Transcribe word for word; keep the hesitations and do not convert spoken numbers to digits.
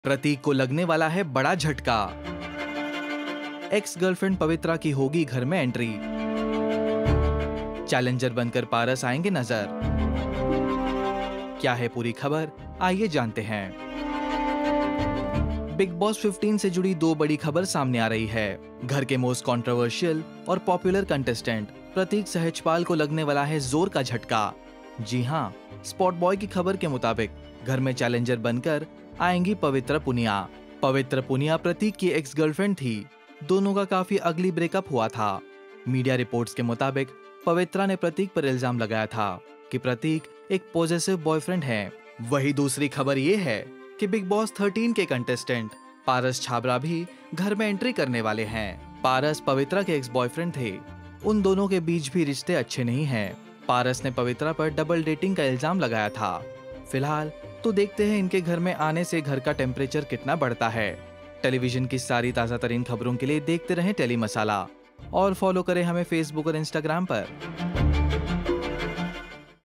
प्रतीक को लगने वाला है बड़ा झटका। एक्स गर्लफ्रेंड पवित्रा की होगी घर में एंट्री। चैलेंजर बनकर पारस आएंगे नजर। क्या है पूरी खबर, आइए जानते हैं। बिग बॉस पंद्रह से जुड़ी दो बड़ी खबर सामने आ रही है। घर के मोस्ट कंट्रोवर्शियल और पॉपुलर कंटेस्टेंट प्रतीक सहजपाल को लगने वाला है जोर का झटका। जी हाँ, स्पॉट बॉय की खबर के मुताबिक घर में चैलेंजर बनकर आएंगी पवित्र पुनिया। पवित्र पुनिया प्रतीक की एक्स गर्लफ्रेंड थी। दोनों का काफी अगली ब्रेकअप हुआ था। मीडिया रिपोर्ट्स के मुताबिक पवित्रा ने प्रतीक पर इल्जाम लगाया था कि प्रतीक एक पॉजेसिव बॉयफ्रेंड है। वही दूसरी खबर ये है कि बिग बॉस तेरह के कंटेस्टेंट पारस छाबरा भी घर में एंट्री करने वाले हैं। पारस पवित्रा के एक्स बॉयफ्रेंड थे। उन दोनों के बीच भी रिश्ते अच्छे नहीं हैं। पारस ने पवित्रा पर डबल डेटिंग का इल्जाम लगाया था। फिलहाल तो देखते हैं इनके घर में आने से घर का टेम्परेचर कितना बढ़ता है। टेलीविजन की सारी ताजा तरीन खबरों के लिए देखते रहें टेली मसाला और फॉलो करें हमें फेसबुक और इंस्टाग्राम पर।